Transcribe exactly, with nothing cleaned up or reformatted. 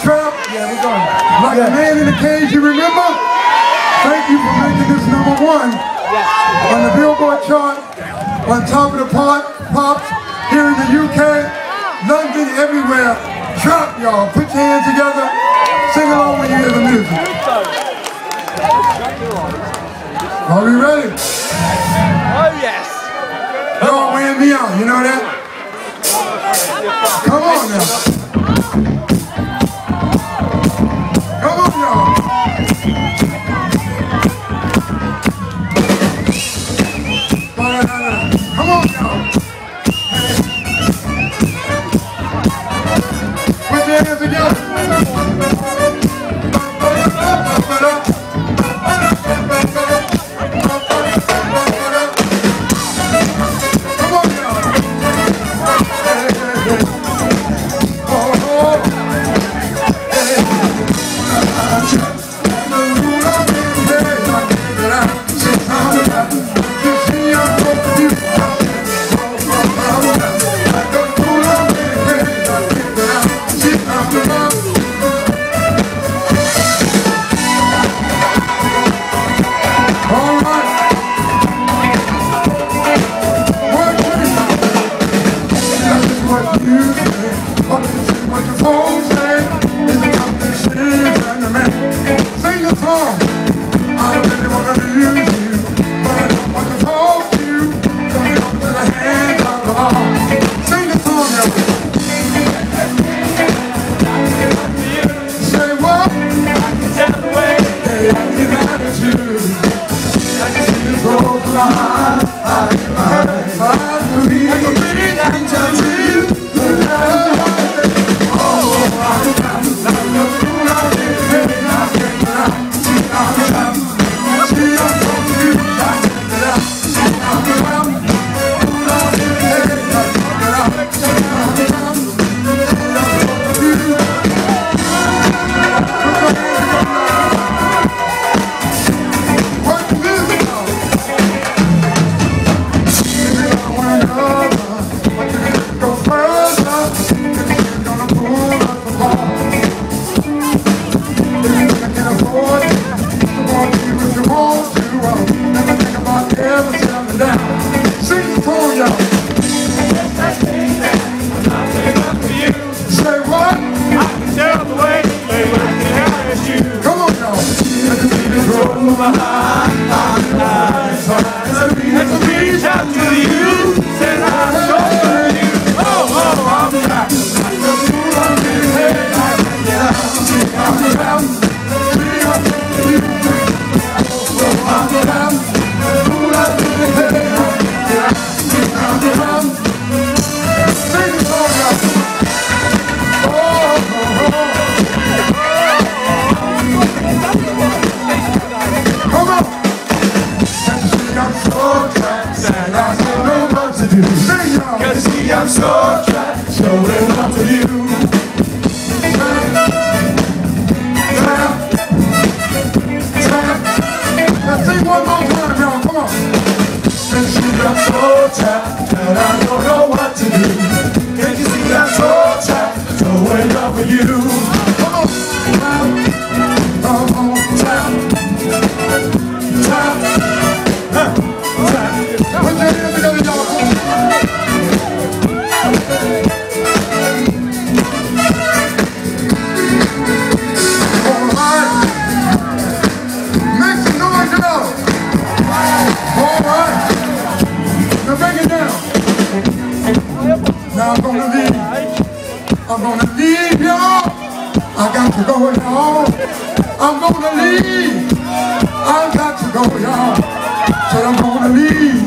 Trap. Yeah, we're going. Like yeah. a man in a cage, you remember? Thank you for making this number one on the Billboard chart, on top of the pop, pops here in the U K, London, everywhere. Trap, y'all. Put your hands together. Sing along when you hear the music. Are we ready? Oh, yes. Y'all weighing me out, you know that? Come on now. Come on, y'all. Come on, y'all. Put your hands together. I'm so trapped, showing up to you. Trap, trap. Now sing one more time, y'all. Come on. Can't you see I'm so trapped that I don't know what to do? Can't you see I'm so trapped, showing up for you? Come on. Come on. Trap, trap, huh, trap. Put your hands together, y'all. Now I'm gonna leave, I'm gonna leave y'all, I got to go y'all, I'm gonna leave, I got to go y'all, said I'm gonna leave.